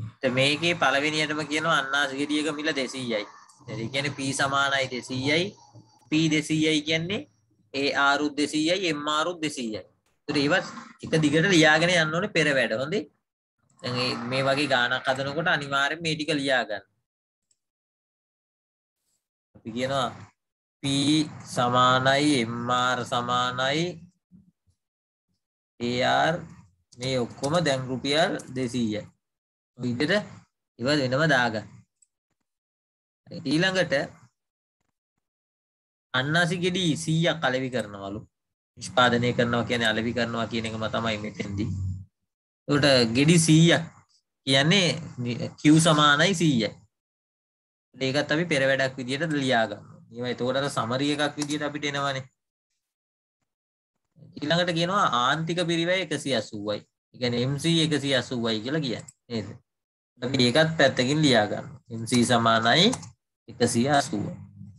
මේකේ පළවෙනියටම කියනවා අන්නාසි ගෙඩියක මිල 200යි. ඒ කියන්නේ P සමානයි 200යි. P 200යි කියන්නේ AR උත් 200යි MR උත් 200යි. ඒත් ඒවත් එක දිගට ලියාගෙන යන්න ඕනේ පෙර වැඩ. හොඳේ. දැන් මේ වගේ ගාණක් හදනකොට අනිවාර්යෙන් මේ ටික ලියා ගන්න. අපි කියනවා P සමානයි MR සමානයි AR මේ ඔක්කොම දැන් රුපියල් 200යි. විදිහට ඉවර වෙනම දාගන්න. ඊළඟට අන්නාසි ගෙඩි 100ක් අලෙවි කරනවලු. නිෂ්පාදනය කරනවා කියන්නේ අලෙවි කරනවා කියන එකම තමයි මෙතෙන්දී. ඒකට ගෙඩි 100ක් කියන්නේ Q සමානයි 100යි. ඒකත් අපි පෙර වැඩක් විදිහට ලියා ගන්නවා. මේවා එතකොට අර සමරි එකක් විදිහට අපිට එනවනේ. ඊළඟට කියනවා ආන්තික පිරිවැය 180යි. ඒ කියන්නේ MC 180යි කියලා කියන්නේ. නේද? අපි ඒකත් පැත්තකින් ලියා ගන්නවා. MC සමානයි 180.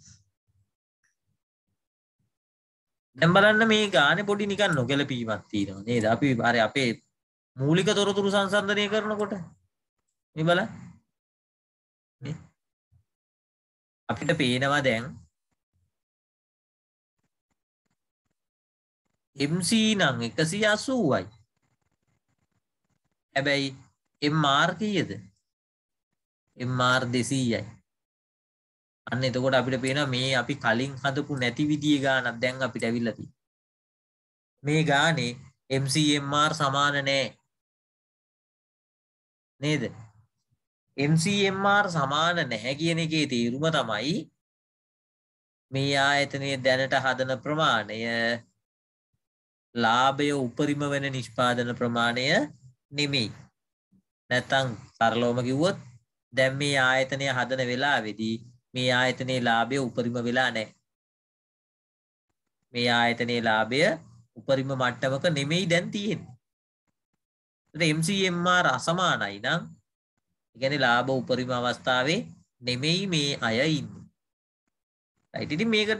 දැන් බලන්න මේ ගානේ පොඩි නිකන් නොගැලපීමක් තියෙනවා නේද? අපි අර අපේ මූලික තොරතුරු සංසන්දනය කරනකොට මේ බලන්න. නේ? අපිට පේනවා දැන් MC නම් 180යි. හැබැයි MR කීයද? MR 200යි. අන්න එතකොට අපිට පේනවා මේ අපි කලින් හදපු නැති විදිහේ ගානක් දැන් අපිට ඇවිල්ලා තියෙනවා. මේ ගානේ MCMR සමාන නැහැ. නේද? MCMR සමාන නැහැ කියන එකේ තේරුම තමයි මේ ආයතනයේ දැනට හදන ප්‍රමාණය ලාභය උපරිම වෙන නිෂ්පාදන ප්‍රමාණය නෙමෙයි. නැත්තම් සරලවම කිව්වොත් දැන් මේ ආයතනය හදන වෙලාවේදී මේ ආයතනයේ ලාභය උපරිම වෙලා නැහැ. මේ ආයතනයේ ලාභය උපරිම මට්ටමක නෙමෙයි දැන් තියෙන්නේ. ඒත් MCMR අසමානයි නම් ඒ කියන්නේ ලාභ උපරිම අවස්ථාවේ නෙමෙයි මේ අය ඉන්නේ. right ඉතින් මේකට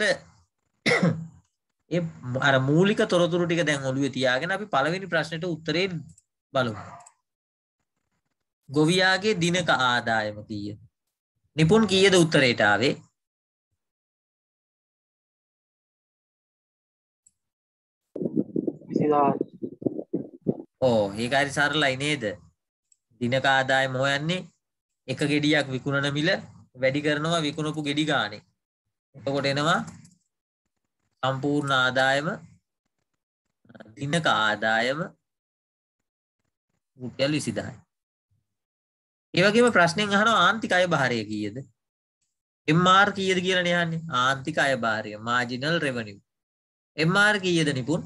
ඒ අර මූලික තොරතුරු ටික දැන් ඔළුවේ තියාගෙන අපි පළවෙනි ප්‍රශ්නෙට උත්තරේ බලමු. ගොවියාගේ දිනක ආදායම කීයද? නිපුන් කීයද උත්තරේට ආවේ? ඕ ඒක හරි සරලයි නේද? දිනක ආදායම හොයන්නේ එක ගෙඩියක් විකුණන මිල වැඩි කරනවා විකුණපු ගෙඩි ගානේ. එතකොට එනවා සම්පූර්ණ ආදායම දිනක ආදායම රුපියල් 20000යි. ඒ වගේම ප්‍රශ්නෙන් අහනවා ආන්තික අය භාරය කීයද? MR කීයද කියලා නේ අහන්නේ. ආන්තික අය භාරය marginal revenue. MR කීයද නිපුන්?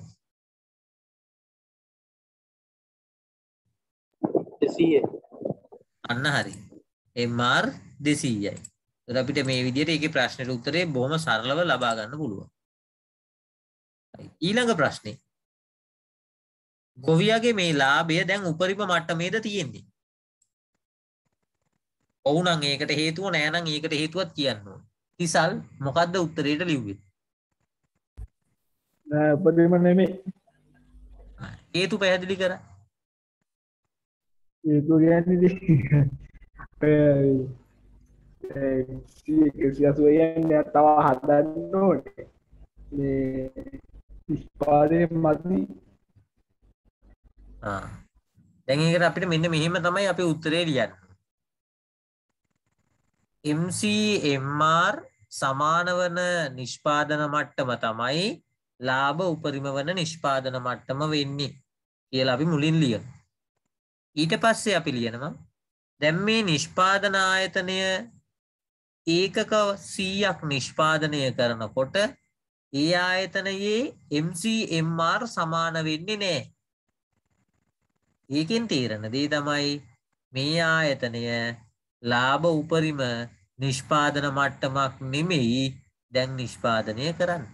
200. අන්න හරි. MR 200යි. ඒත් අපිට මේ විදිහට ඒකේ ප්‍රශ්නෙට උත්තරේ බොහොම සරලව ලබා ගන්න පුළුවන්. ඊළඟ ප්‍රශ්නේ. ගොවියාගේ මේ ලාභය දැන් උපරිම මට්ටමේද තියෙන්නේ? ඔව් නම් ඒකට හේතුව නෑ නම් ඒකට හේතුවක් කියන්න ඕනේ. තිසල් මොකද්ද උත්තරේට ලිව්වේ? නෑ උපරිම නෙමෙයි. හේතු පැහැදිලි කරා. ඒක කියන්නේ සියසුවයන්නේ තව හදන්න ඕනේ. මේ නිෂ්පාදනය මදි. දැන් ඒකට අපිට මෙන්න මෙහෙම තමයි අපි උත්තරේ ලියන්නේ. MCMR සමාන වන නිෂ්පාදන මට්ටම තමයි ලාභ උපරිම වන නිෂ්පාදන මට්ටම වෙන්නේ කියලා අපි මුලින් ලියනවා. ඊට පස්සේ අපි ලියනවා දැන් මේ නිෂ්පාදන ආයතනය ඒකක 100ක් නිෂ්පාදනය කරනකොට ඒ ආයතනයේ MCMR සමාන වෙන්නේ නැහැ. ඒකෙන් තේරෙන දේ තමයි මේ ආයතනය ලාභ උපරිම නිෂ්පාදන මට්ටමක් නෙමෙයි දැන් නිෂ්පාදනය කරන්නේ.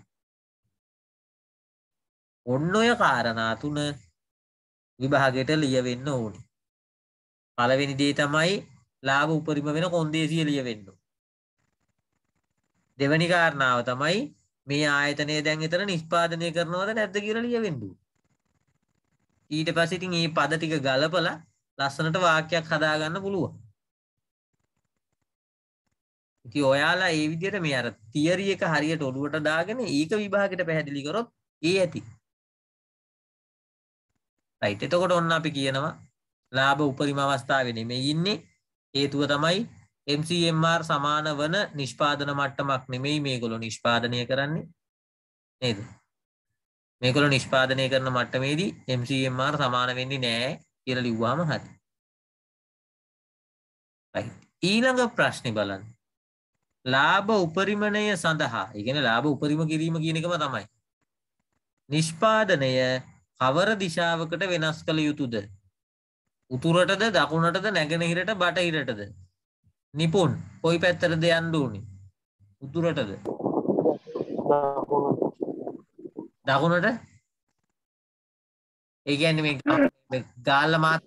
ඔන්න ඔය කාරණා තුන විභාගයට ලියවෙන්න ඕනේ. පළවෙනි දේ තමයි ලාභ උපරිම වෙන කොන්දේසිය ලියවෙන්න ඕනේ. දෙවෙනි කාරණාව තමයි මේ ආයතනය දැන් එතන නිෂ්පාදනය කරනවද නැද්ද කියලා ලියවෙන්න ඕනේ. ඊට පස්සේ ඉතින් මේ පද ටික ගලපලා ලස්සනට වාක්‍යයක් හදාගන්න පුළුවන්. ඉතින් ඔයාලා ඒ විදිහට මේ අර තියරි එක හරියට ඔළුවට දාගෙන ඒක විභාගෙට පැහැදිලි කරොත් ඒ ඇති. රයිට්. එතකොට ඔන්න අපි කියනවා ලාභ උපරිම අවස්ථාවේ නෙමෙයි ඉන්නේ. හේතුව තමයි MCMR සමාන වන නිෂ්පාදන මට්ටමක් නෙමෙයි මේගොල්ලෝ නිෂ්පාදනය කරන්නේ. නේද? මේගොල්ලෝ නිෂ්පාදනය කරන මට්ටමේදී MCMR සමාන වෙන්නේ නැහැ කියලා ලිව්වම හරි. රයිට්. ඊළඟ ප්‍රශ්නේ බලන්න. ලාභ උපරිමණය සඳහා, ඒ කියන්නේ ලාභ උපරිම කිරීම කියන එකම තමයි. නිෂ්පාදනය කවර දිශාවකට වෙනස් කළ යුතුද? උතුරටද දකුණටද නැගෙනහිරට බටහිරටද? නිපුන් කොයි පැත්තටද යන්න ඕනේ? උතුරටද? දකුණට? ඒ කියන්නේ මේ ගාල්ල මාත්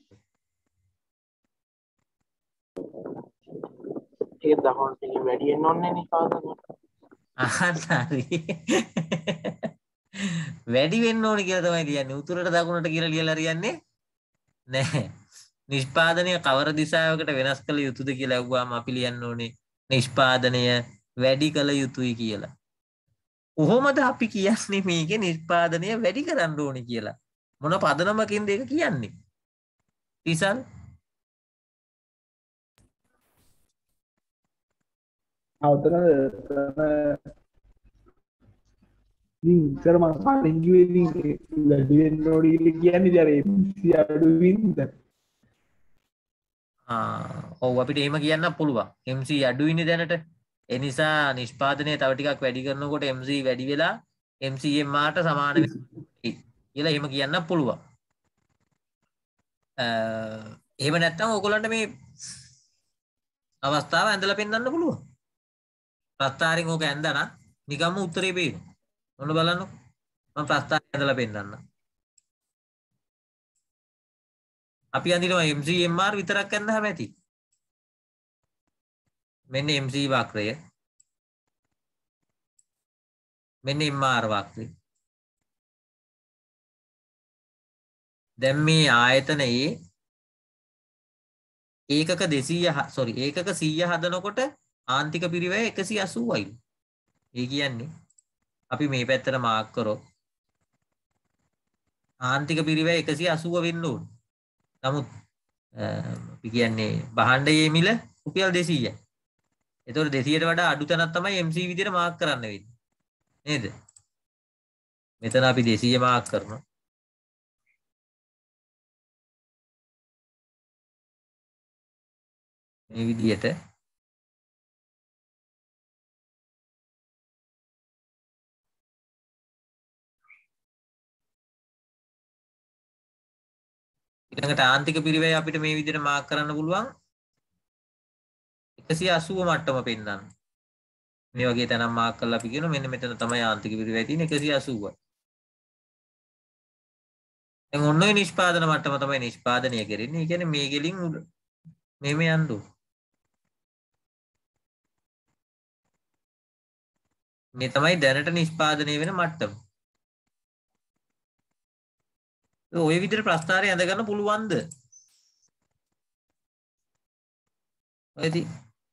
ඒ දහොන්ට වැඩියෙන් ඔන්නේ නිපාදන හරි. වැඩි වෙන්න ඕනේ කියලා තමයි කියන්නේ. උතුරට දකුණට කියලා ලියලා හරියන්නේ නැහැ. නිෂ්පාදනය කවර දිශාවකට වෙනස් කළ යුතුද කියලා අහුවාම අපි ලියන්න ඕනේ නිෂ්පාදනය වැඩි කළ යුතුයි කියලා. කොහොමද අපි කියන්නේ මේකේ නිෂ්පාදනය වැඩි කරන්න ඕනේ කියලා? මොන පදනමකින්ද ඒක කියන්නේ? තිසල් අවතන ඉතර මං කාලින්ගිවෙ ලඩිවෙන් නෝඩීල කියන්නේ ජර අඩුවින්ද ඔව් අපිට එහෙම කියන්න පුළුවන්. MC අඩුයිනේ දැනට. ඒ නිසා නිෂ්පාදනය තව ටිකක් වැඩි කරනකොට MC වැඩි වෙලා MCMR ට සමාන වෙයි කියලා එහෙම කියන්න පුළුවන්. එහෙම නැත්නම් ඕගොල්ලන්ට මේ අවස්ථාව ඇඳලා පෙන්නන්න පුළුවන්. ප්‍රස්තාරයෙන් ඕක ඇඳලා නිකම්ම උත්තරේ පේනවා. ඔන්න බලන්න. මම ප්‍රස්තාරය ඇඳලා පෙන්නන්න. අපි අඳිනවා MCMR විතරක් ඇඳලා හැමති. මෙන්න MC වක්‍රය. මෙන්න MR වක්‍රය. දැන් මේ ආයතනයේ ඒකක 200 ඒකක 100 හදනකොට ආන්තික පිරිවැය 180යි. ඒ කියන්නේ අපි මේ පැත්තට මාක් කරොත් ආන්තික පිරිවැය 180 වෙන්න ඕන. නමුත් අපි කියන්නේ භාණ්ඩයේ මිල රුපියල් 200යි. ඒතකොට 200ට වඩා අඩු තැනක් තමයි MC විදියට මාක් කරන්න වෙන්නේ. නේද? මෙතන අපි 200 මාක් කරනවා. මේ විදියට ඊළඟට ආන්තික පිරිවැය අපිට මේ විදිහට මාක් කරන්න පුළුවන් 180 මට්ටම පෙන්නන්න. මේ වගේ තැනක් මාක් කරලා අපි කියනවා මෙන්න මෙතන තමයි ආන්තික පිරිවැය තියෙන්නේ 180යි. දැන් ඔන්න ඔය නිෂ්පාදන මට්ටම තමයි නිෂ්පාදනය කරන්නේ. ඒ කියන්නේ මේ ගෙලින් මෙහෙම යන්න ඕන. මේ තමයි දැනට නිෂ්පාදනය වෙන මට්ටම. ඔය විදිහට ප්‍රස්තාරය ඇඳ ගන්න පුළුවන්ද? ඔයදී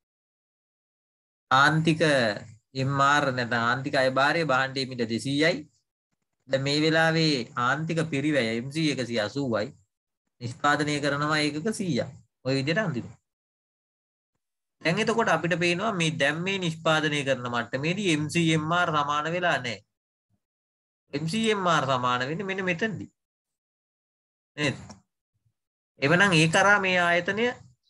ආන්තික MR නැත්නම් ආන්තික අයභාරය භාණ්ඩයේ මිල 200යි. දැන් මේ වෙලාවේ ආන්තික පිරිවැය MC 180යි. නිෂ්පාදනය කරනවා ඒකක 100ක්. ඔය විදිහට අඳිනවා. දැන් එතකොට අපිට පේනවා මේ දැන් මේ නිෂ්පාදනය කරන මට්ටමේදී MCMR සමාන වෙලා නැහැ. MCMR සමාන වෙන්නේ මෙන්න මෙතනදී. නේද? එවනම් ඒ කරා මේ ආයතනය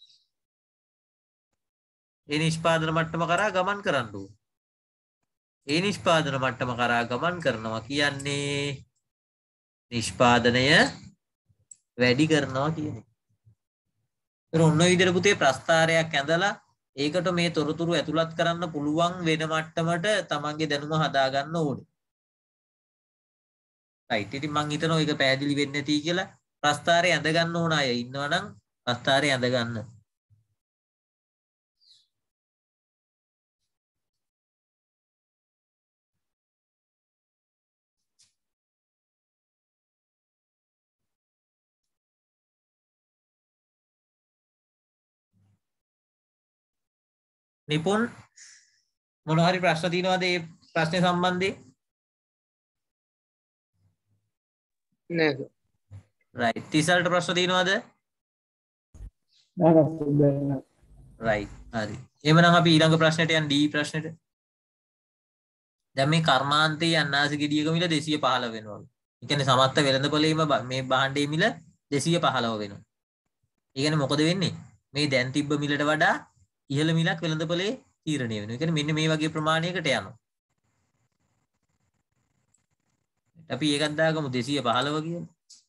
ඒ නිෂ්පාදන මට්ටම කරා ගමන් කරන්න ඕන. ඒ නිෂ්පාදන මට්ටම කරා ගමන් කරනවා කියන්නේ නිෂ්පාදනය වැඩි කරනවා කියන එක. ඒතර ඔන්න ඔය විදිහට පුතේ ප්‍රස්තාරයක් ඇඳලා ඒකට මේ තොරතුරු ඇතුළත් කරන්න පුළුවන් වෙන මට්ටමට තමන්ගේ දැනුම හදා ගන්න ඕනේ. රයිට්. ඉතින් මං හිතනවා ඒක පැහැදිලි වෙන්නේ නැති කියලා ප්‍රස්තාරය ඇඳ ගන්න ඕන අය ඉන්නවා නම් ප්‍රස්තාරය ඇඳ ගන්න. නිපුන් මොන හරි ප්‍රශ්න තියෙනවද මේ ප්‍රශ්නේ සම්බන්ධයෙන්? නෑ right. තිසල්ට ප්‍රශ්න තියෙනවද? නෑ right. හරි. එහෙනම් අපි ඊළඟ ප්‍රශ්නෙට යන්න D ප්‍රශ්නෙට. දැන් මේ කර්මාන්තයේ අන්නාසි ගෙඩියක මිල 215 වෙනවලු. ඒ කියන්නේ සමත්ත වෙළඳපොළේම මේ භාණ්ඩයේ මිල 215 වෙනවා. ඒ කියන්නේ මොකද වෙන්නේ? මේ දැන් තිබ්බ මිලට වඩා ඉහළ මිලක් වෙළඳපොලේ තීරණය වෙනවා. ඒ කියන්නේ මෙන්න මේ වගේ ප්‍රමාණයකට යනවා. අපි ඒකත් දාගමු 215 කියලා.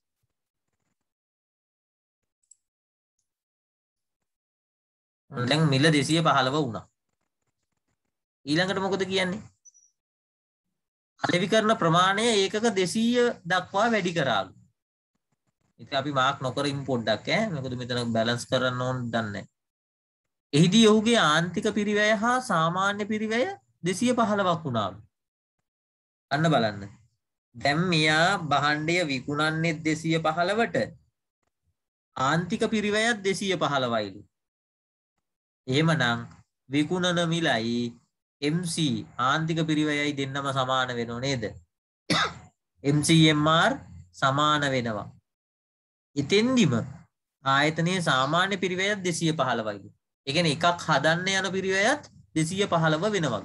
දැන් මිල 215 වුණා. ඊළඟට මොකද කියන්නේ? අලෙවි කරන ප්‍රමාණය ඒකක 200 දක්වා වැඩි කරාලු. ඉතින් අපි මාක් නොකර ඉමු පොඩ්ඩක් ඈ. මොකද මෙතන බැලන්ස් කරන්න ඕන දන්නේ. එහිදී ඔහුගේ ආන්තික පිරිවැය හා සාමාන්‍ය පිරිවැය 215ක් වුණාලු. අන්න බලන්න. දැන් මෙයා භාණ්ඩය විකුණන්නේ 215ට ආන්තික පිරිවැයත් 215යිලු. එහෙමනම් විකුණන මිලයි MC ආන්තික පිරිවැයයි දෙන්නම සමාන වෙනව නේද? MCMR සමාන වෙනවා. එතෙන්දිම ආයතනයේ සාමාන්‍ය පිරිවැයත් 215යිලු. ඒ කියන්නේ එකක් හදන්න යන පිරිවැයත් 215 වෙනවලු.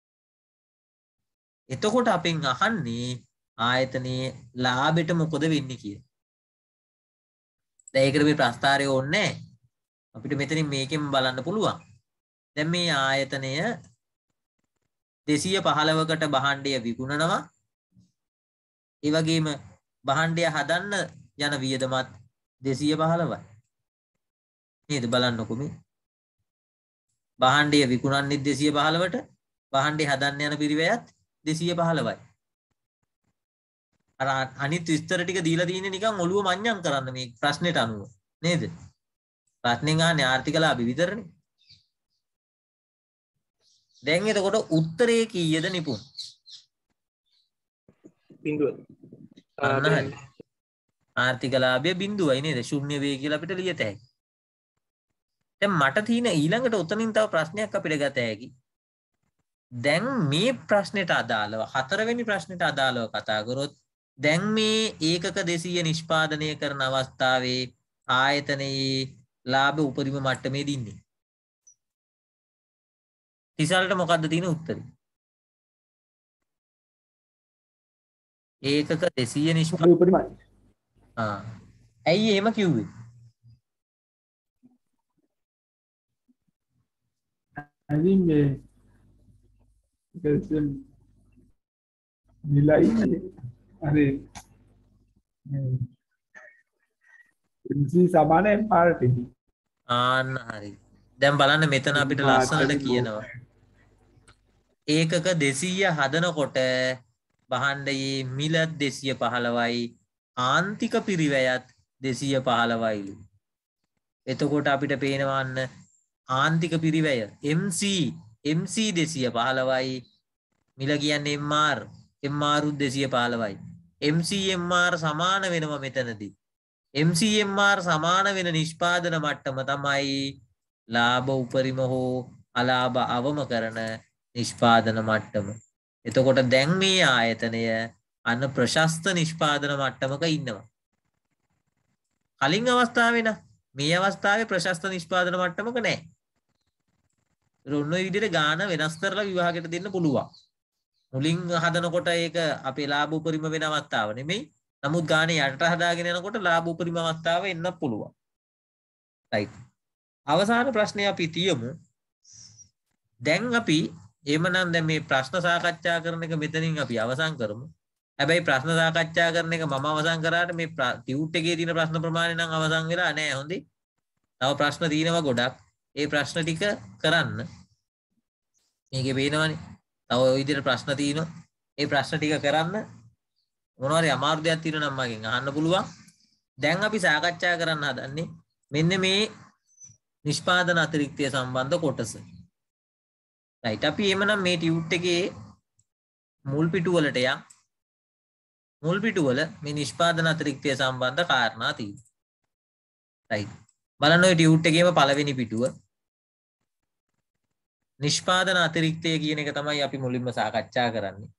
එතකොට අපෙන් අහන්නේ ආයතනයේ ලාභෙට මොකද වෙන්නේ කියලා. දැන් ඒකට මේ ප්‍රස්තාරය ඕනේ නැහැ. අපිට මෙතනින් මේකෙන් බලන්න පුළුවන්. දැන් මේ ආයතනය 215කට භාණ්ඩය විකුණනවා. ඒ වගේම භාණ්ඩය හදන්න යන වියදමත් 215යි. නේද බලන්නකො මේ. භාණ්ඩය විකුණන්නේ 215ට භාණ්ඩය හදන්න යන පිරිවැයත් 215යි. අර අනිත් විස්තර ටික දීලා තියෙන්නේ නිකන් ඔළුව මඤ්ඤම් කරන්න මේ ප්‍රශ්නෙට අනුව නේද? ප්‍රශ්නෙන් අහන්නේ ආර්ථික ලාභ විතරනේ. දැන් එතකොට උත්තරේ කීයද නිපුන්? බිඳුව. ආර්ථික ලාභය බිඳුවයි නේද? ශූන්‍ය වේ කියලා අපිට ලියත හැකියි. දැන් මට තියෙන ඊළඟට උතනින් තව ප්‍රශ්නයක් අපිට ගත හැකි. දැන් මේ ප්‍රශ්නෙට අදාළව හතරවෙනි ප්‍රශ්නෙට අදාළව කතා කරොත් දැන් මේ ඒකක 200 නිෂ්පාදනය කරන අවස්ථාවේ ආයතනයේ ලාභ උපරිම මට්ටමේ දින්නේ. තිසල්ට මොකද්ද තියෙන උත්තරේ? ඒකක 200 නිෂ්පාදනය උපරිමයි. ඇයි එහෙම කිව්වේ? අදින් මේ නිලයි අර MC සමාන MRට ආන්න හරි. දැන් බලන්න මෙතන අපිට ලස්සනට කියනවා. ඒකක 200 හදනකොට භාණ්ඩයේ මිලත් 215යි ආන්තික පිරිවැයත් 215යිලු. එතකොට අපිට පේනවන්න ආන්තික පිරිවැය MC 215යි මිල කියන්නේ MR උත් 215යි. MCMR සමාන වෙනවා මෙතනදී. MCMR සමාන වෙන නිෂ්පාදන මට්ටම තමයි ලාභ උපරිම හෝ අලාභ අවම කරන නිෂ්පාදන මට්ටම. එතකොට දැන් මේ ආයතනය අන්න ප්‍රශස්ත නිෂ්පාදන මට්ටමක ඉන්නවා. කලින් අවස්ථාවේ නම් මේ අවස්ථාවේ ප්‍රශස්ත නිෂ්පාදන මට්ටමක නැහැ. ඔන්න ඔය විදිහට ගාන වෙනස් කරලා විභාගයට දෙන්න පුළුවන්. මුලින් හදනකොට ඒක අපේ ලාභ උපරිම වෙන අවස්ථාව නෙමෙයි. නමුත් ගානේ යටට හදාගෙන යනකොට ලාභ උපරිම අවස්ථාව එන්න පුළුවන්. right. අවසාන ප්‍රශ්නය අපි තියමු. දැන් අපි එහෙමනම් දැන් මේ ප්‍රශ්න සාකච්ඡා කරන එක මෙතනින් අපි අවසන් කරමු. හැබැයි ප්‍රශ්න සාකච්ඡා කරන එක මම අවසන් කරාට මේ ටියුට් එකේ තියෙන ප්‍රශ්න ප්‍රමාණය නම් අවසන් වෙලා නැහැ හොඳේ. තව ප්‍රශ්න තියෙනවා ගොඩක්. ඒ ප්‍රශ්න ටික කරන්න. මේකේ පේනවනේ. තව ওই විදිහට ප්‍රශ්න තියෙනවා. ඒ ප්‍රශ්න ටික කරන්න මොනවා හරි අමාරු දෙයක් තියෙනවා නම් මගෙන් අහන්න පුළුවන්. දැන් අපි සාකච්ඡා කරන්න හදන්නේ මෙන්න මේ නිෂ්පාදන අතිරික්තය සම්බන්ධ කොටස. right. අපි එhmenan මේ ටියුට් එකේ මුල් පිටුවලට යන්. මුල් පිටුවල මේ නිෂ්පාදන අතිරික්තය සම්බන්ධ කාරණා තියෙනවා. right. බලන්න ඔය ටියුට් එකේම පළවෙනි පිටුව. නිෂ්පාදන අතිරික්තය කියන එක තමයි අපි මුලින්ම සාකච්ඡා කරන්නේ.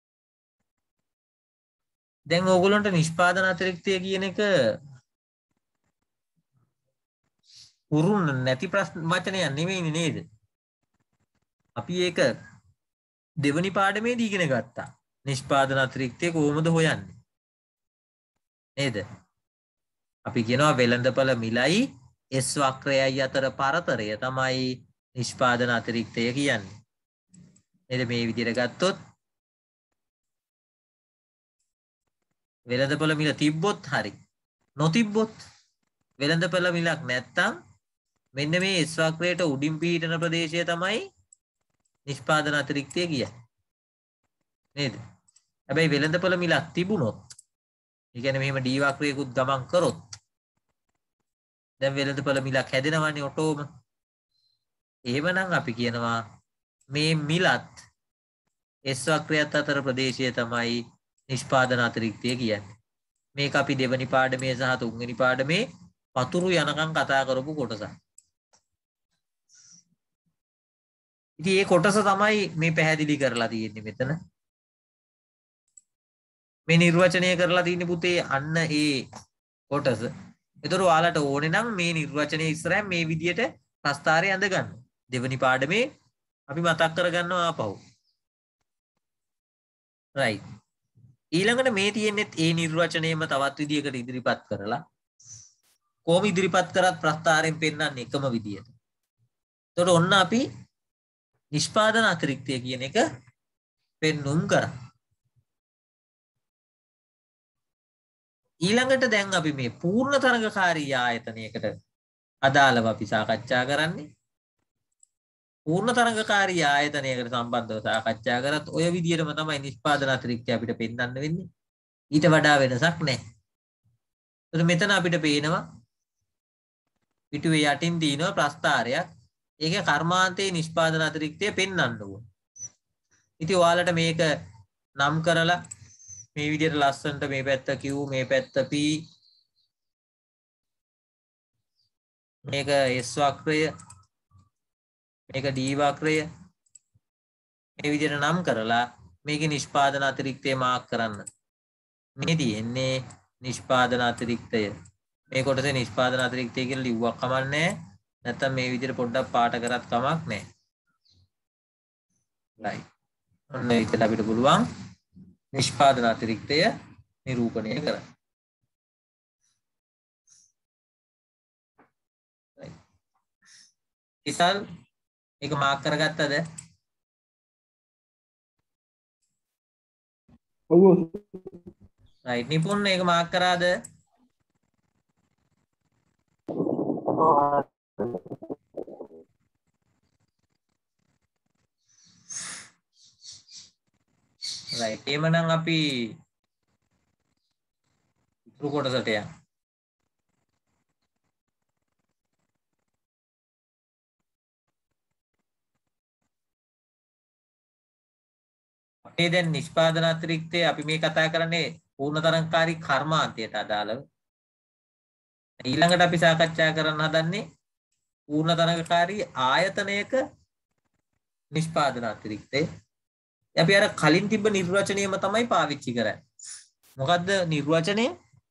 දැන් ඕගොල්ලන්ට නිෂ්පාදන අතිරික්තය කියන එක උරුම නැති ප්‍රශ්න වචනයක් නෙමෙයිනේ නේද? අපි ඒක දෙවනි පාඩමේදී ඉගෙන ගත්තා. නිෂ්පාදන අතිරික්තය කොහොමද හොයන්නේ? නේද? අපි කියනවා වෙළඳපළ මිලයි S වක්‍රයයි අතර පරතරය තමයි නිෂ්පාදන අතිරික්තය කියන්නේ. නේද? මේ විදිහට ගත්තොත් වෙළඳපළ මිල තිබ්බොත් හරි. නොතිබ්බොත් වෙළඳපළ මිලක් නැත්තම් මෙන්න මේ S වක්‍රයට උඩින් පිහිටන ප්‍රදේශය තමයි නිෂ්පාදන අතිරික්තය කියන්නේ. නේද? හැබැයි වෙළඳපළ මිලක් තිබුණොත්, ඒ කියන්නේ මෙහෙම D වක්‍රයකුත් ගමන් කරොත් දැන් වෙළඳපළ මිලක් හැදෙනවනේ ඔටෝම. එහෙමනම් අපි කියනවා මේ මිලත් S වක්‍රයත් අතර ප්‍රදේශය තමයි නිෂ්පාදන අතිරික්තය කියන්නේ. මේක අපි දෙවනි පාඩමේ සහ තුන්වෙනි පාඩමේ පතුරු යනකම් කතා කරපු කොටසක්. ඉතින් මේ කොටස තමයි මේ පැහැදිලි කරලා තියෙන්නේ මෙතන. මේ නිර්වචනය කරලා තියෙන්නේ පුතේ අන්න ඒ කොටස. ඒතර ඔයාලට ඕනේ නම් මේ නිර්වචනයේ ඉස්සරහින් මේ විදියට ප්‍රස්තාරය ඇඳ ගන්න. දෙවනි පාඩමේ අපි මතක් කරගන්නවා ආපහු. right. ඊළඟට මේ තියෙන්නේත් ඒ නිර්වචනයේම තවත් විදියකට ඉදිරිපත් කරලා කොහොම ඉදිරිපත් කරත් ප්‍රස්තාරයෙන් පෙන්වන්නේ එකම විදියට. එතකොට ඔන්න අපි නිෂ්පාදන අතිරික්තය කියන එක පෙන්눔 කරා. ඊළඟට දැන් අපි මේ පූර්ණ තරඟකාරී ආයතනයකට අදාළව අපි සාකච්ඡා කරන්නේ. පූර්ණ තරඟකාරී ආයතනයකට සම්බන්ධව සාකච්ඡා කරත් ඔය විදිහටම තමයි නිෂ්පාදන අතිරික්තය අපිට පෙන්වන්න වෙන්නේ. ඊට වඩා වෙනසක් නැහැ. එතකොට මෙතන අපිට පේනවා පිටුවේ යටින් දිනන ප්‍රස්තාරයක්. ඒකේ කර්මාන්තයේ නිෂ්පාදන අතිරික්තය පෙන්වන්න ඕන. ඉතින් ඔයාලට මේක නම් කරලා මේ විදිහට ලස්සනට මේ පැත්ත Q මේ පැත්ත P මේක S වක්‍රය මේක D වක්‍රය මේ විදිහට නම් කරලා මේකේ නිෂ්පාදන අතිරික්තය මාක් කරන්න. මේ තියෙන්නේ නිෂ්පාදන අතිරික්තය. මේ කොටසේ නිෂ්පාදන අතිරික්තය කියලා ලිව්වක් කමන්නේ නැත්නම් මේ විදිහට පොඩ්ඩක් පාට කරත් කමක් නැහැ. right. ඔන්න ඒකට අපිට පුළුවන් නිෂ්පාදන අතිරික්තය නිරූපණය කරන්න. right. ඉතින් ඒක මාක් කරගත්තද? ඔව්. right. නිපුන් ඒක මාක් කරාද? right. එමනම් අපි ඉතුරු කොටසට යමු. අපේ දැන් නිෂ්පාදන අතිරික්තය අපි මේ කතා කරන්නේ පූර්ණ තරංකාරී කර්මාන්තයට අදාළව. ඊළඟට අපි සාකච්ඡා කරන්න හදන්නේ පූර්ණ තරංකාරී ආයතනයක නිෂ්පාදන අතිරික්තය. අපි අර කලින් තිබ්බ නිර්වචනයම තමයි පාවිච්චි කරන්නේ. මොකද්ද නිර්වචනය?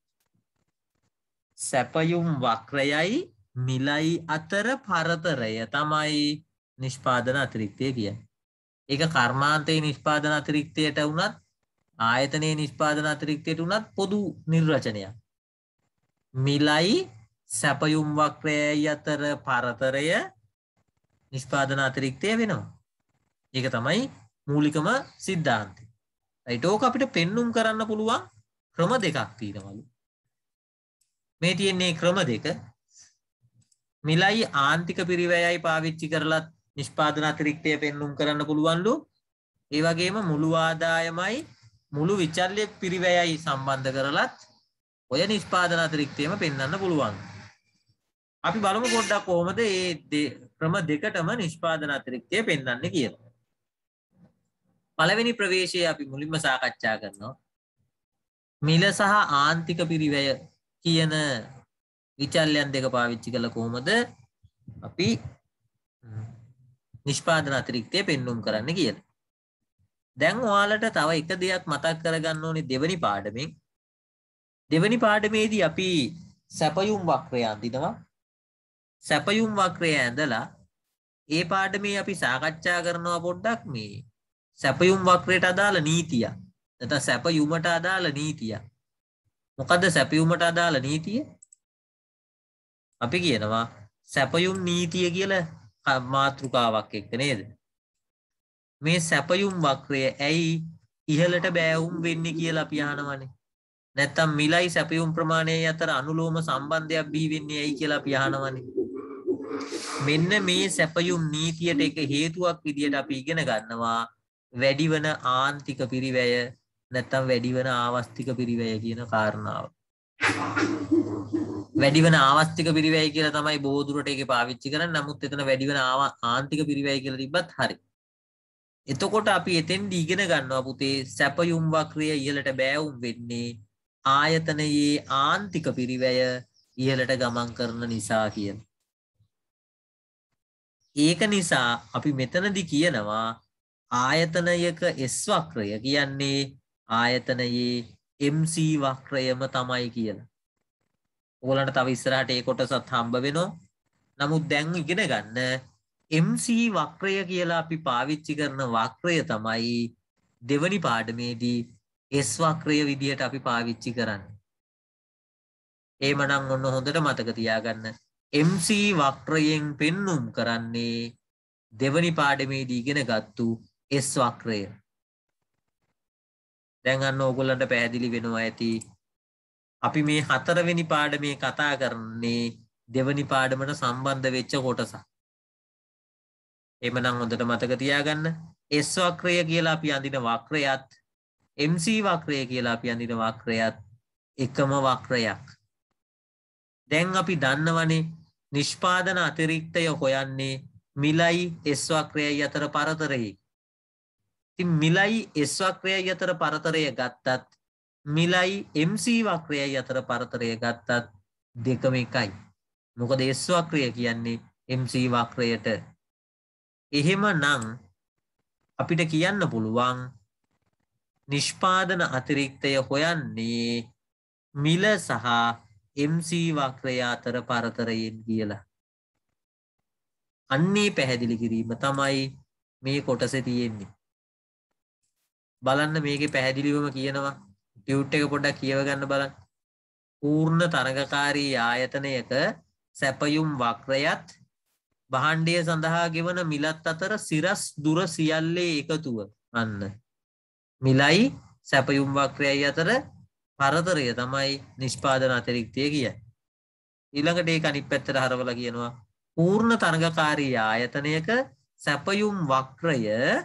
සැපයුම් වක්‍රයයි මිලයි අතර පරතරය තමයි නිෂ්පාදන අතිරික්තය කියන්නේ. ඒක කර්මාන්තයේ නිෂ්පාදන අතිරික්තයට වුණත් ආයතනයේ නිෂ්පාදන අතිරික්තයට වුණත් පොදු නිර්වචනයක්. මිලයි සැපයුම් වක්‍රයයි අතර පරතරය නිෂ්පාදන අතිරික්තය වෙනවා. ඒක තමයි මූලිකම සිද්ධාන්තය. right. ඕක අපිට පෙන්눔 කරන්න පුළුවන් ක්‍රම දෙකක් තියෙනවලු. මේ තියෙන්නේ ක්‍රම දෙක. මිලයි ආන්තික පිරිවැයයි පාවිච්චි කරලා නිෂ්පාදන අතිරික්තය පෙන්눔 කරන්න පුළුවන්ලු. ඒ වගේම මුළු ආදායමයි මුළු විචල්්‍ය පිරිවැයයි සම්බන්ධ කරලත් ඔය නිෂ්පාදන අතිරික්තයම පෙන්වන්න පුළුවන්. අපි බලමු පොඩ්ඩක් කොහොමද මේ ක්‍රම දෙකටම නිෂ්පාදන අතිරික්තය පෙන්වන්නේ කියලා. පළවෙනි ප්‍රවේශයේ අපි මුලින්ම සාකච්ඡා කරනවා මිල සහ ආන්තික පිරිවැය කියන විචල්‍යයන් දෙක පාවිච්චි කළා කොහොමද අපි නිෂ්පාදන අතිරික්තය පෙන්눔 කරන්න කියලා. දැන් ඔයාලට තව එක දෙයක් මතක් කරගන්න ඕනේ දෙවෙනි පාඩමෙන්. දෙවෙනි පාඩමේදී අපි සැපයුම් වක්‍රය අඳිනවා. සැපයුම් වක්‍රය ඇඳලා ඒ පාඩමේ අපි සාකච්ඡා කරනවා පොඩ්ඩක් මේ සැපයුම් වක්‍රයට අදාළ නීතිය. නැත්නම් සැපයුමට අදාළ නීතිය. මොකද්ද සැපයුමට අදාළ නීතිය? අපි කියනවා සැපයුම් නීතිය කියලා මාතෘකාවක් එක්ක නේද? මේ සැපයුම් වක්‍රය ඇයි ඉහළට බෑවුම් වෙන්නේ කියලා අපි අහනවනේ. නැත්තම් මිලයි සැපයුම් ප්‍රමාණය අතර අනුලෝම සම්බන්ධයක් බිහි වෙන්නේ ඇයි කියලා අපි අහනවනේ. මෙන්න මේ සැපයුම් නීතියට එක හේතුවක් විදියට අපි ඉගෙන ගන්නවා වැඩිවන ආන්තික පිරිවැය නැත්තම් වැඩිවන ආවස්තික පිරිවැය කියන කාරණාව. වැඩිවන ආවස්තික පිරිවැය කියලා තමයි බොහෝ දුරට ඒකේ පාවිච්චි කරන්නේ. නමුත් එතන වැඩිවන ආන්තික පිරිවැය කියලා තිබ්බත් හරි. එතකොට අපි එතෙන්දී ඉගෙන ගන්නවා පුතේ සැපයුම් වක්‍රය ඉහළට බෑවුම් වෙන්නේ ආයතනයේ ආන්තික පිරිවැය ඉහළට ගමන් කරන නිසා කියලා. ඒක නිසා අපි මෙතනදී කියනවා ආයතනයක S වක්‍රය කියන්නේ ආයතනයේ MC වක්‍රයම තමයි කියලා. ඕගොල්ලන්ට තව ඉස්සරහට ඒ කොටසත් හම්බ වෙනවා. නමුත් දැන් ඉගෙන ගන්න MC වක්‍රය කියලා අපි පාවිච්චි කරන වක්‍රය තමයි දෙවනි පාඩමේදී S වක්‍රය විදිහට අපි පාවිච්චි කරන්නේ. එහෙමනම් ඔන්න හොඳට මතක තියාගන්න. MC වක්‍රයෙන් පෙන්눔 කරන්නේ දෙවනි පාඩමේදී ඉගෙන ගත්තු S වක්‍රය. දැන් අන්න ඕගොල්ලන්ට පැහැදිලි වෙනවා ඇති. අපි මේ හතරවෙනි පාඩමේ කතා කරන්නේ දෙවනි පාඩමට සම්බන්ධ වෙච්ච කොටස. එමනම් හොඳට මතක තියාගන්න S වක්‍රය කියලා අපි අඳින වක්‍රයත් MC වක්‍රය කියලා අපි අඳින වක්‍රයත් එකම වක්‍රයක්. දැන් අපි දන්නවනේ නිෂ්පාදන අතිරික්තය හොයන්නේ මිලයි S වක්‍රයයි අතර පරතරයයි. ඉතින් මිලයි S වක්‍රයයි අතර පරතරය ගත්තත් මිලයි MC වක්‍රයයි අතර පරතරය ගත්තත් දෙකම එකයි. මොකද S වක්‍රය කියන්නේ MC වක්‍රයට. එහෙමනම් අපිට කියන්න පුළුවන් නිෂ්පාදන අතිරික්තය හොයන්නේ මිල සහ MC වක්‍රය අතර පරතරයෙන් කියලා. අන්නේ පැහැදිලි කිරීම තමයි මේ කොටසේ තියෙන්නේ. බලන්න මේකේ පැහැදිලිවම කියනවා ටියුට් එක පොඩ්ඩක් කියව ගන්න බලන්න. පූර්ණ තරඟකාරී ආයතනයක සැපයුම් වක්‍රයත් භාණ්ඩය සඳහා ගෙවන මිලත් අතර සිරස් දුර සියල්ලේ එකතුව අන්න මිලයි සැපයුම් වක්‍රයයි අතර පරතරය තමයි නිෂ්පාදන අතිරික්තය කියන්නේ. ඊළඟට ඒක අනිත් පැත්තට හරවලා කියනවා පූර්ණ තරඟකාරී ආයතනයක සැපයුම් වක්‍රය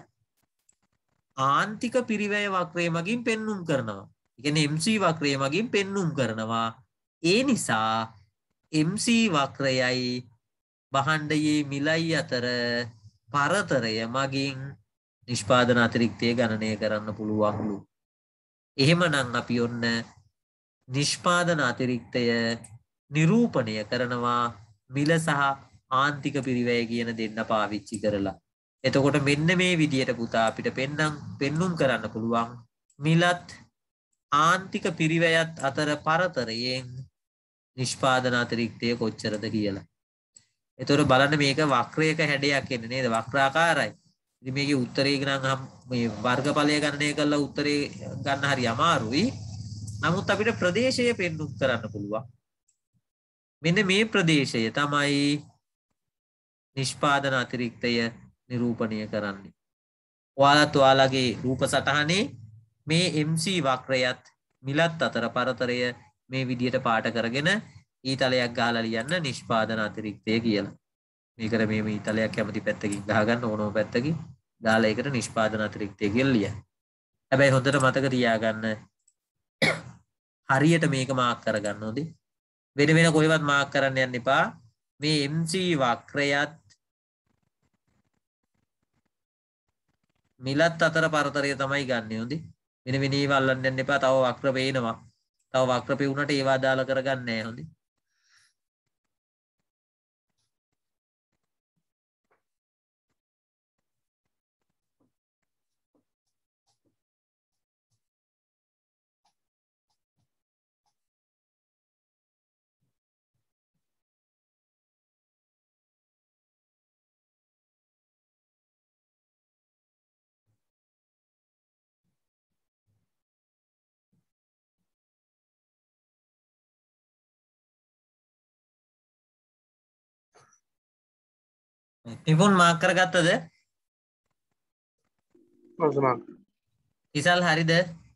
ආන්තික පිරිවැය වක්‍රය මගින් පෙන්눔 කරනවා. ඒ කියන්නේ MC වක්‍රය මගින් පෙන්눔 කරනවා. ඒ නිසා MC වක්‍රයයි භාණ්ඩයේ මිලයි අතර පරතරය මගින් නිෂ්පාදන අතිරික්තය ගණනය කරන්න පුළුවන්ලු. එහෙමනම් අපි ඔන්න නිෂ්පාදන අතිරික්තය නිරූපණය කරනවා මිල සහ ආන්තික පිරිවැය කියන දෙන්න පාවිච්චි කරලා. එතකොට මෙන්න මේ විදියට පුතා අපිට පෙන්눔 කරන්න පුළුවන් මිලත් ආන්තික පිරිවැයත් අතර පරතරයෙන් නිෂ්පාදන අතිරික්තය කොච්චරද කියලා. එතකොට බලන්න මේක වක්‍රයක හැඩයක් එන්නේ නේද? වක්‍රාකාරයි. ඉතින් මේකේ උත්තරේ ගණන් මේ වර්ගඵලය ගණනය කරලා උත්තරේ ගන්න හරි අමාරුයි. නමුත් අපිට ප්‍රදේශය පෙන්눔 කරන්න පුළුවන්. මෙන්න මේ ප්‍රදේශය තමයි නිෂ්පාදන අතිරික්තය නිරූපණය කරන්නේ. ඔයාලත් ඔයාලගේ රූප සටහනේ මේ MC වක්‍රයත් මිලත් අතර පරතරය මේ විදියට පාට කරගෙන ඊතලයක් ගහලා ලියන්න නිෂ්පාදන අතිරික්තය කියලා. මේකට මේ ඊතලයක් කැමති පැත්තකින් ගහගන්න ඕනම පැත්තකින් දාලා ඒකට නිෂ්පාදන අතිරික්තය කියලා ලියන්න. හැබැයි හොඳට මතක තියාගන්න හරියට මේක මාක් කරගන්න ඕනේ. වෙන වෙන කොහෙවත් මාක් කරන්න යන්න එපා. මේ MC වක්‍රයත් මිලත් අතර පරතරය තමයි ගන්න ඕනේ. වෙන වෙන ඒවා අල්ලන්න යන්න එපා. තව වක්‍ර පේනවා. තව වක්‍ර පෙවුනට ඒවා දාලා කරගන්න නැහැ හොඳේ. නිපුන් මාක් කරගත්තද? ඔසමක් ඉසල් හරිද?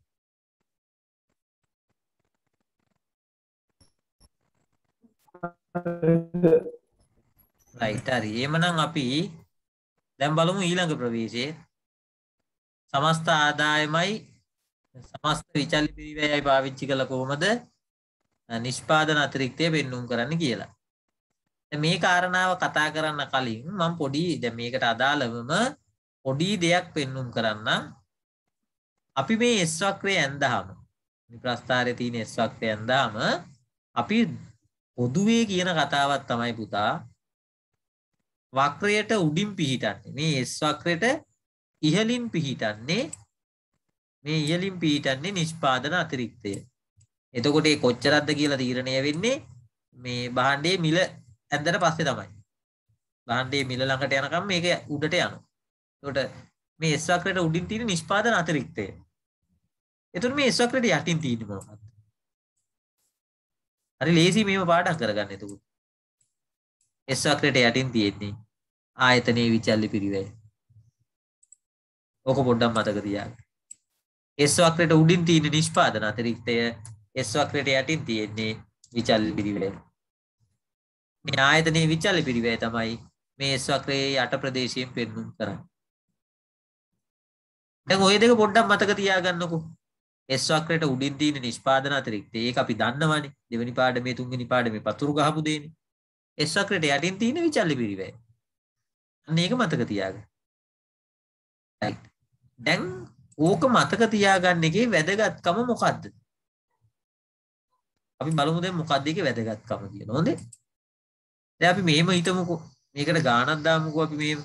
රයිට් හරි. එහෙමනම් අපි දැන් බලමු ඊළඟ ප්‍රවේශයේ සමස්ත ආදායමයි සමස්ත විචල්්‍ය පිරිවැයයි පාවිච්චි කළ කොහොමද නිෂ්පාදන අතිරික්තය පෙන්නුම් කරන්න කියලා. මේ කාරණාව කතා කරන්න කලින් මම පොඩි දැන් මේකට අදාළවම පොඩි දෙයක් පෙන්නුම් කරන්න. අපි මේ S වක්‍රය ඇඳහම මේ ප්‍රස්ථාරයේ තියෙන S වක්‍රය ඇඳහම අපි පොදුවේ කියන කතාවක් තමයි පුතා වක්‍රයට උඩින් පිහිටන්නේ මේ S වක්‍රයට ඉහළින් පිහිටන්නේ මේ ඉහළින් පිහිටන්නේ නිෂ්පාදන අතිරික්තය. එතකොට ඒ කොච්චරක්ද කියලා තීරණය වෙන්නේ මේ භාණ්ඩයේ මිල ඇද්දට පස්සේ තමයි. භාණ්ඩයේ මිල ළඟට යනකම් මේක උඩට යනවා. එතකොට මේ S වක්‍රයට උඩින් තියෙන නිෂ්පාදන අතිරික්තය. එතකොට මේ S වක්‍රයට යටින් තියෙන්නේ මොකක්ද? හරි ලේසි මේව පාඩම් කරගන්න. එතකොට S වක්‍රයට යටින් තියෙන්නේ ආයතනයේ විචල්්‍ය පිරිවැය. ඕක පොඩ්ඩක් මතක තියාගන්න. S වක්‍රයට උඩින් තියෙන නිෂ්පාදන අතිරික්තය S වක්‍රයට යටින් තියෙන්නේ විචල්්‍ය පිරිවැය. මේ ආයතනයේ විචල්්‍ය පිරිවැය තමයි මේ S වක්‍රයේ යට ප්‍රදේශයෙන් පෙන්වුම් කරන්නේ. දැන් ওই දෙක පොඩ්ඩක් මතක තියාගන්නකෝ. S වක්‍රයට උඩින් තියෙන නිෂ්පාදන අතිරික්තය ඒක අපි දන්නවනේ. දෙවෙනි පාඩමේ තුන්වෙනි පාඩමේ පතුරු ගහපු දෙන්නේ. S වක්‍රයට යටින් තියෙන විචල්්‍ය පිරිවැය. අන්න ඒක මතක තියාගන්න. right. දැන් ඕක මතක තියාගන්න එකේ වැදගත්කම මොකද්ද? අපි බලමු දැන් මොකද්ද ඒකේ වැදගත්කම කියලා. හොඳේ. දැන් අපි මෙහෙම හිතමුකෝ. මේකට ගාණක් දාමුකෝ අපි මෙහෙම.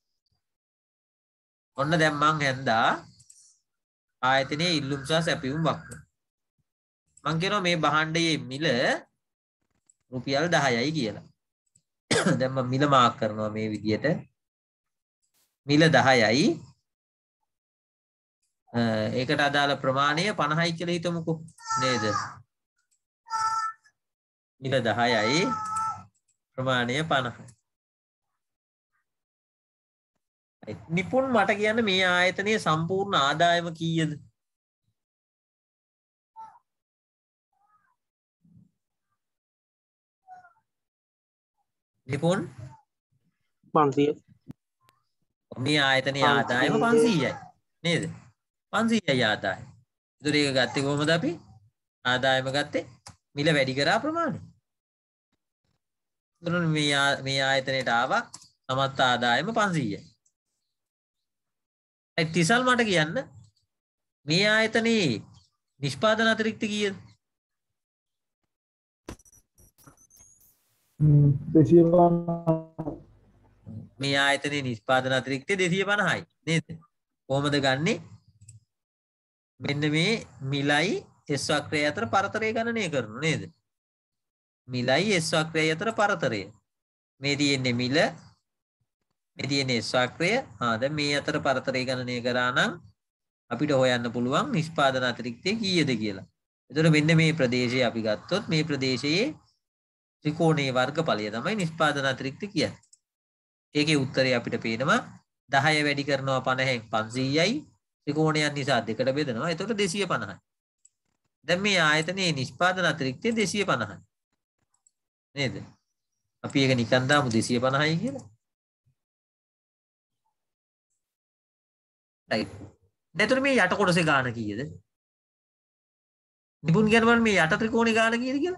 ඔන්න දැන් මං හැන්දා ආයතනයේ ඉල්ලුම් සහ සැපයුම් වක්‍ර. මං කියනවා මේ භාණ්ඩයේ මිල රුපියල් 10යි කියලා. දැන් මම මිල මාක් කරනවා මේ විදියට. මිල 10යි. ඒකට අදාළ ප්‍රමාණය 50යි කියලා හිතමුකෝ නේද? මිල 10යි ප්‍රමාණය 50යි. නිපුන් මට කියන්න මේ ආයතනයේ සම්පූර්ණ ආදායම කීයද? නිපුන් 500 මේ ආයතනයේ ආදායම 500යි නේද? 500යි ආදායම. ඒතර ඒක ගත්තේ කොහොමද අපි? ආදායම ගත්තේ මිල වැඩි කරා ප්‍රමාණය. ඒතර මේ ආයතනයට ආවා සමස්ත ආදායම 500යි. ඒ තිසල් මට කියන්න මේ ආයතනයේ නිෂ්පාදන අතිරික්ත කීයද? 250. මේ ආයතනයේ නිෂ්පාදන අතිරික්තය 250යි නේද? කොහොමද ගන්නෙ? මෙන්න මේ මිලයි S වක්‍රය අතර පරතරය ගණනය කරනු නේද? මිලයි S වක්‍රය අතර පරතරය. මේ තියෙන්නේ මිල මේ තියෙන්නේ S වක්‍රය. දැන් මේ අතර පරතරය ගණනය කරා නම් අපිට හොයන්න පුළුවන් නිෂ්පාදන අතිරික්තය කීයද කියලා. එතකොට මෙන්න මේ ප්‍රදේශය අපි ගත්තොත් මේ ප්‍රදේශයේ ත්‍රිකෝණයේ වර්ගඵලය තමයි නිෂ්පාදන අතිරික්තය කියන්නේ. ඒකේ උත්තරය අපිට පේනවා 10 වැඩි කරනවා 50න් 500යි. ත්‍රිකෝණයන් නිසා දෙකට බෙදනවා. එතකොට 250යි. දැන් මේ ආයතනයේ නිෂ්පාදන අතිරික්තය 250යි. නේද? අපි ඒක නිකන් දාමු 250යි කියලා. right. දැන් මේ යට කොටසේ ගාන කීයද? නිපුන් කියන බලන්න මේ යට ත්‍රිකෝණේ ගාන කීයද කියලා?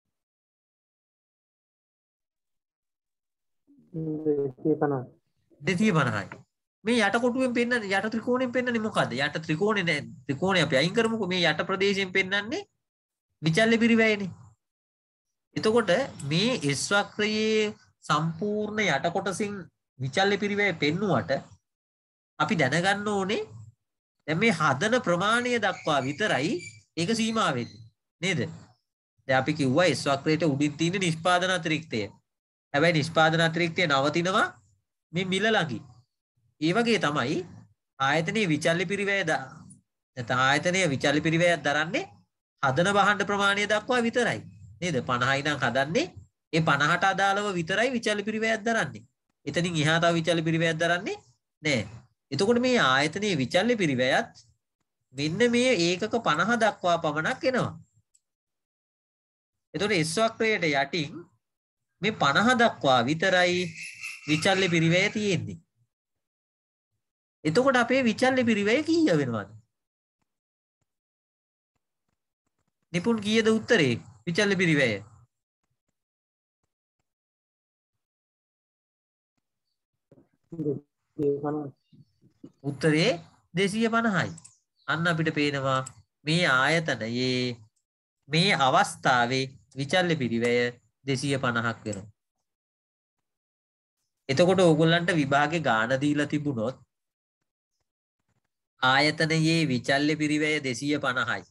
250යි. මේ යට කොටුවෙන් පෙන්නන්නේ යට ත්‍රිකෝණයෙන් පෙන්නන්නේ මොකද්ද? යට ත්‍රිකෝණේ නෑ. ත්‍රිකෝණේ අපි අයින් කරමුකෝ. මේ යට ප්‍රදේශයෙන් පෙන්නන්නේ විචල්්‍ය පිරිවැයනේ. එතකොට මේ S වක්‍රයේ සම්පූර්ණ යට කොටසින් විචල්්‍ය පිරිවැය පෙන්නුවට අපි දැනගන්න ඕනේ දැන් මේ හදන ප්‍රමාණය දක්වා විතරයි ඒක සීමා වෙන්නේ නේද? දැන් අපි කිව්වා S වක්‍රයට උඩින් තියෙන නිෂ්පාදන අතිරික්තය. හැබැයි නිෂ්පාදන අතිරික්තය නවතිනවා මේ මිල ළඟින්. ඒ වගේ තමයි ආයතනයේ විචල්්‍ය පිරිවැය නැත්නම් ආයතනයේ විචල්්‍ය පිරිවැයක් දරන්නේ හදන භාණ්ඩ ප්‍රමාණය දක්වා විතරයි. නේද? 50යි නම් හදන්නේ ඒ 50ට අදාළව විතරයි විචල්්‍ය පිරිවැයක් දරන්නේ. එතනින් එහා තව විචල්්‍ය පිරිවැයක් දරන්නේ නැහැ. එතකොට මේ ආයතනයේ විචල්්‍ය පිරිවැයත් මෙන්න මේ ඒකක 50 දක්වා පමණක් එනවා. එතකොට S වක්‍රයට යටින් මේ 50 දක්වා විතරයි විචල්්‍ය පිරිවැය තියෙන්නේ. එතකොට අපේ විචල්්‍ය පිරිවැය කීය වෙනවද? නිපුන් කීයද උත්තරේ විචල්්‍ය පිරිවැය? උත්තරේ 250යි. අන්න අපිට පේනවා මේ ආයතනයේ මේ අවස්ථාවේ විචල්්‍ය පිරිවැය 250ක් වෙනවා. එතකොට ඕගොල්ලන්ට විභාගේ ගාන දීලා තිබුණොත් ආයතනයේ විචල්්‍ය පිරිවැය 250යි.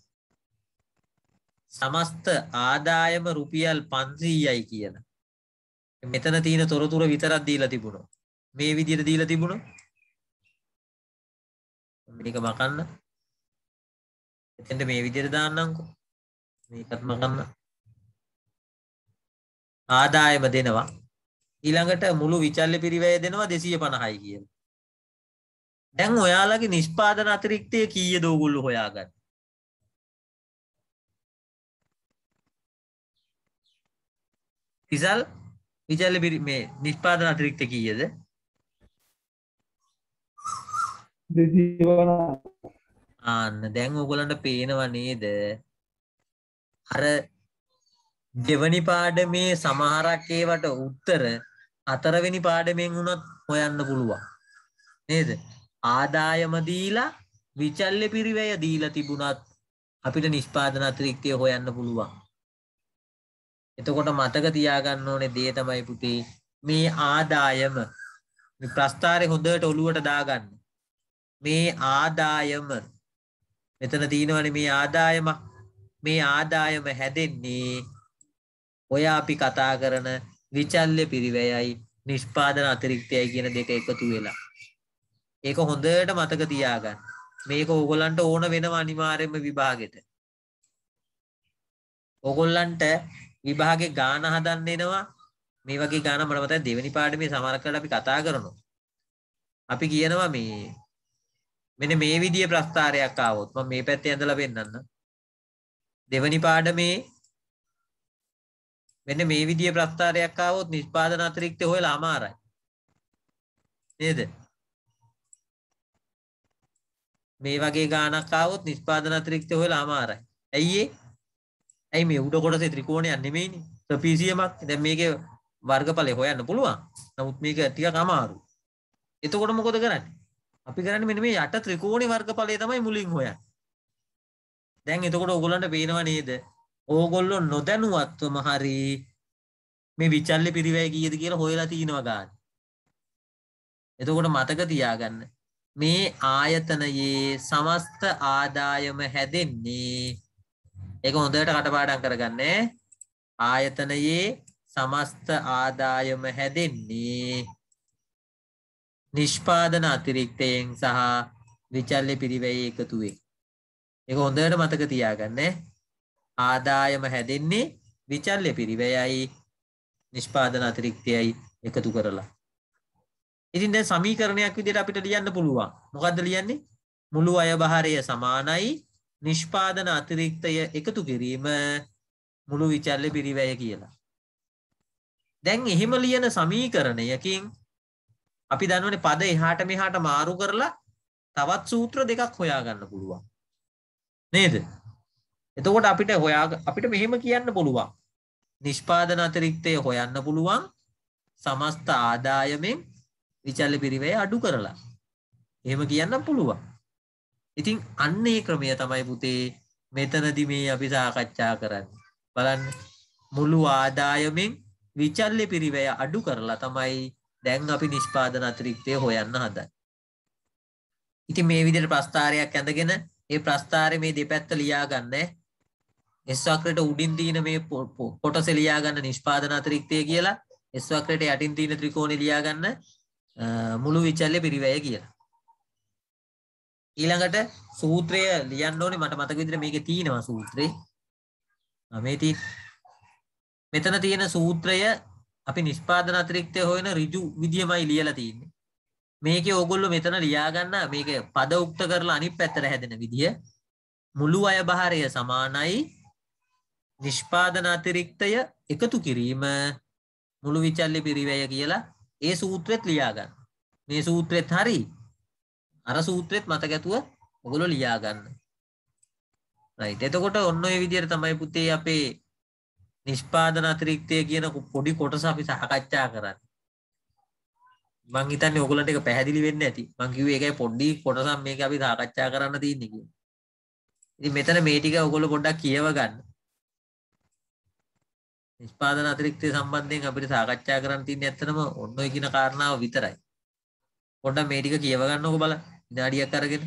සමස්ත ආදායම රුපියල් 500යි කියලා. මෙතන තියෙන තොරතුරු විතරක් දීලා තිබුණා. මේ විදිහට දීලා තිබුණා. මේක මකන්න. එතෙන්ට මේ විදිහට දාන්නම්කෝ. මේකත් මකන්න. ආදායම දෙනවා. ඊළඟට මුළු විචල්්‍ය පිරිවැය දෙනවා 250යි කියලා. දැන් ඔයාලගේ නිෂ්පාදන අතිරික්තය කීයද ඕගොල්ලෝ හොයාගන්න? ඉසල් විචල්්‍ය මේ නිෂ්පාදන අතිරික්තය කීයද? 250. ආන්න දැන් ඕගොල්ලන්ට පේනව නේද? අර දෙවනි පාඩමේ සමහරක් ඒවට උත්තර හතරවෙනි පාඩමෙන් වුණත් හොයන්න පුළුවන්. නේද? ආදායම දීලා විචල්්‍ය පිරිවැය දීලා තිබුණත් අපිට නිෂ්පාදන අතිරික්තය හොයන්න පුළුවන්. එතකොට මතක තියාගන්න ඕනේ දේ තමයි පුතේ මේ ආදායම මේ ප්‍රස්ථාරේ හොඳට ඔලුවට දාගන්න. මේ ආදායම මෙතන තියෙනවනේ මේ ආදායම හැදෙන්නේ ඔය අපි කතා කරන විචල්්‍ය පිරිවැයයි නිෂ්පාදන අතිරික්තයයි කියන දෙක එකතු වෙලා. ඒක හොඳට මතක තියාගන්න. මේක ඕගොල්ලන්ට ඕන වෙනවා අනිවාර්යයෙන්ම විභාගෙට. ඕගොල්ලන්ට විභාගේ ගාන හදන්න එනවා. මේ වගේ ගාන මට මතකයි දෙවෙනි පාඩමේ සමහරක් කරලා අපි කතා කරනවා. අපි කියනවා මෙන්න මේ විදිය ප්‍රස්ථාරයක් ආවොත් මම මේ පැත්තේ ඇඳලා පෙන්නන්න. දෙවෙනි පාඩමේ මෙන්න මේ විදිය ප්‍රස්ථාරයක් ආවොත් නිෂ්පාදන අතිරික්තය හොයලා අමාරයි. නේද? මේ වගේ ගානක් ආවොත් නිෂ්පාදන අතිරික්තය හොයලා අමාරයි. ඇයි මේ උඩ කොටසේ ත්‍රිකෝණයක් නෙමෙයිනේ. ට්‍රපීසියමක්. දැන් මේකේ වර්ගඵලය හොයන්න පුළුවන්. නමුත් මේක ටිකක් අමාරුයි. එතකොට මොකද කරන්නේ? අපි කරන්නේ මෙන්න මේ යට ත්‍රිකෝණේ වර්ගඵලය තමයි මුලින් හොයන්නේ. දැන් එතකොට ඕගොල්ලන්ට පේනව නේද? ඕගොල්ලෝ නොදැනුවත්වම හරි මේ විචල්්‍ය පිරිවැය කීයද කියලා හොයලා තිනවා ගන්න. එතකොට මතක තියාගන්න මේ ආයතනයේ සමස්ත ආදායම හැදෙන්නේ ඒක හොඳට කටපාඩම් කරගන්න. ආයතනයේ සමස්ත ආදායම හැදෙන්නේ නිෂ්පාදන අතිරික්තයෙන් සහ විචල්්‍ය පිරිවැය එකතුවෙන්. ඒක හොඳට මතක තියාගන්න. ආදායම හැදෙන්නේ විචල්්‍ය පිරිවැයයි නිෂ්පාදන අතිරික්තයයි එකතු කරලා. ඉතින් දැන් සමීකරණයක් විදිහට අපිට ලියන්න පුළුවන්. මොකද්ද ලියන්නේ? මුළු අයභාරය සමානයි නිෂ්පාදන අතිරික්තය එකතු කිරීම මුළු විචල්්‍ය පිරිවැය කියලා. දැන් එහෙම ලියන සමීකරණයකින් අපි දන්නවනේ පද එහාට මෙහාට මාරු කරලා තවත් සූත්‍ර දෙකක් හොයාගන්න පුළුවන්. නේද? එතකොට අපිට මෙහෙම කියන්න පුළුවන්. නිෂ්පාදන අතිරික්තය හොයන්න පුළුවන් සමස්ත ආදායමෙන් විචල්්‍ය පිරිවැය අඩු කරලා. එහෙම කියන්න පුළුවන්. ඉතින් අන්න ඒ ක්‍රමය තමයි පුතේ මෙතනදී මේ අපි සාකච්ඡා කරන්නේ. බලන්න මුළු ආදායමෙන් විචල්්‍ය පිරිවැය අඩු කරලා තමයි දැන් අපි නිෂ්පාදන අතිරික්තය හොයන්න හදන්නේ. ඉතින් මේ විදිහට ප්‍රස්ථාරයක් ඇඳගෙන ඒ ප්‍රස්ථාරයේ මේ දෙපැත්ත ලියා ගන්න. S වක්‍රයට උඩින් තියෙන මේ කොටස ලියා ගන්න නිෂ්පාදන අතිරික්තය කියලා. S වක්‍රයට යටින් තියෙන ත්‍රිකෝණය ලියා ගන්න මුළු විචල්්‍ය පිරිවැය කියලා. ඊළඟට සූත්‍රය ලියන්න ඕනේ. මට මතක විදිහට මේකේ තියෙනවා සූත්‍රේ. මෙතන තියෙන සූත්‍රය අපි නිෂ්පාදන අතිරික්තය හොයන ඍජු විදියමයි ලියලා තියෙන්නේ. මේකේ ඕගොල්ලෝ මෙතන ලියා ගන්න මේක පද උක්ත කරලා අනිත් පැත්තට හැදෙන විදිය මුළු අය බහරය සමානයි නිෂ්පාදන අතිරික්තය එකතු කිරීම මුළු විචල්්‍ය පිරිවැය කියලා ඒ සූත්‍රෙත් ලියා ගන්න. මේ සූත්‍රෙත් හරි අර සූත්‍රෙත් මතක ඇතුව ඔයගොල්ලෝ ලියා ගන්න. රයිට්. එතකොට ඔන්න ඔය විදිහට තමයි පුතේ අපේ නිෂ්පාදන අතිරික්තය කියන පොඩි කොටස අපි සාකච්ඡා කරන්නේ. මං හිතන්නේ ඔයගොල්ලන්ට ඒක පැහැදිලි වෙන්නේ නැති. මං කිව්වේ ඒකයි පොඩි කොටසක් මේක අපි සාකච්ඡා කරන්න තියෙන්නේ කියලා. ඉතින් මෙතන මේ ටික ඔයගොල්ලෝ පොඩ්ඩක් කියව ගන්න. නිෂ්පාදන අතිරික්තය සම්බන්ධයෙන් අපිට සාකච්ඡා කරන්න තියෙන්නේ ඇත්තටම ඔන්න ඔය කියන කාරණාව විතරයි. පොඩ්ඩක් මේ ටික කියව ගන්නකො බලන්න. විනාඩියක් අරගෙන.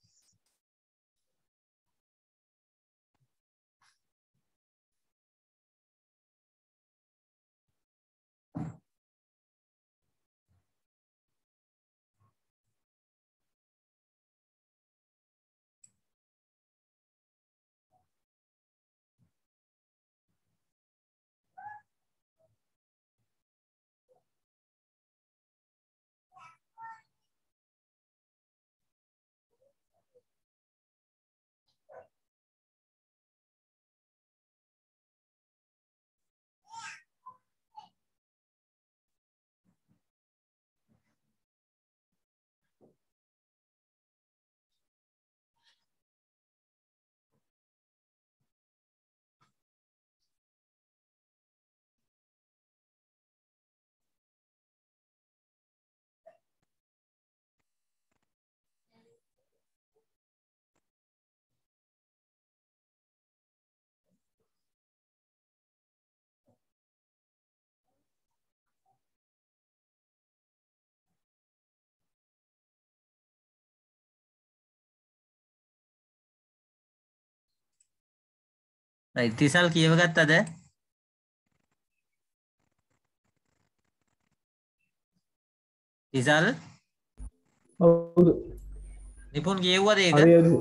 රයිට්. තිසල් කියව ගත්තද? තිසල් හවුද? නිපුන් කියවුවද ඒක? හරි හරි.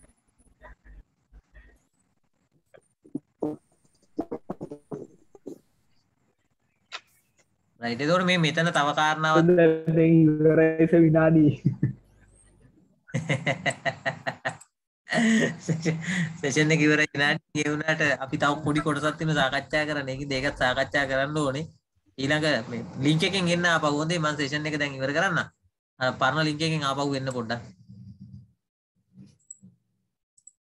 රයිට්. එතකොට මේ මෙතන තව කාරණාවක් දැන් ඉවරයි විනාඩි. සෙෂන් එක ඉවරයි විනාඩි ඒ වුණාට අපි තව පොඩි කොටසක් තියෙන සාකච්ඡා කරන්න. ඒකද ඒකත් සාකච්ඡා කරන්න ඕනේ. ඊළඟ මේ ලින්ක් එකෙන් එන්න ආපහු හොඳේ මම සෙෂන් එක දැන් ඉවර කරන්න. පරණ ලින්ක් එකෙන් ආපහු එන්න පොඩ්ඩක්.